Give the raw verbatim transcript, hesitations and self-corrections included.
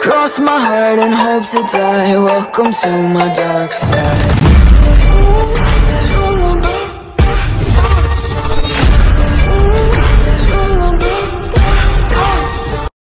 Cross my heart and hope to die. Welcome to my dark side.